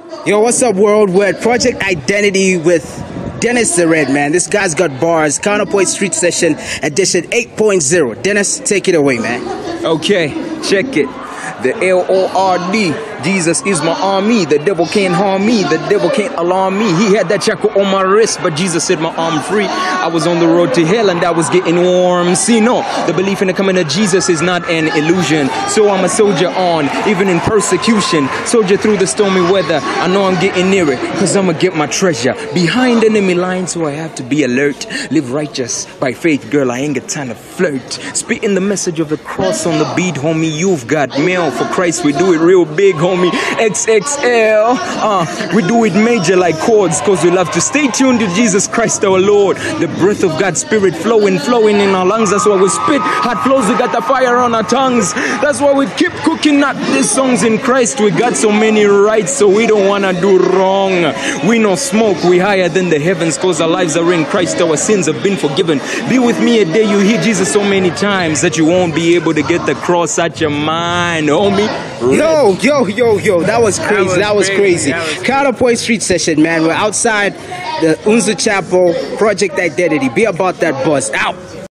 Yo, what's up, world? We're at Project Identity with Dennis the Red Man. This guy's got bars. Kountapoint Street Session Edition 8.0. Dennis, take it away, man. Okay, check it. The Lord, Jesus is my army. The devil can't harm me. The devil can't alarm me. He had that shackle on my wrist, but Jesus said my arm free. I was on the road to hell and I was getting warm. See, no, the belief in the coming of Jesus is not an illusion. So I'm a soldier on, even in persecution. Soldier through the stormy weather. I know I'm getting near it, cause I'ma get my treasure. Behind enemy lines, so I have to be alert. Live righteous by faith, girl, I ain't got time to flirt. Spitting the message of the cross on the beat, homie. You've got mail. For Christ, we do it real big, homie. XXL. We do it major like chords, cause we love to stay tuned to Jesus Christ our Lord. The breath of God's Spirit flowing in our lungs. That's why we spit hot flows. We got the fire on our tongues. That's why we keep cooking up these songs in Christ. We got so many rights, so we don't wanna do wrong. We no smoke. We higher than the heavens, cause our lives are in Christ. Our sins have been forgiven. Be with me a day you hear Jesus so many times that you won't be able to get the cross out your mind, homie. Yo, that was crazy. That was crazy. Kountapoint Street Session, man. We're outside the Unzu Chapel, Project Identity. Be about that buzz. Out.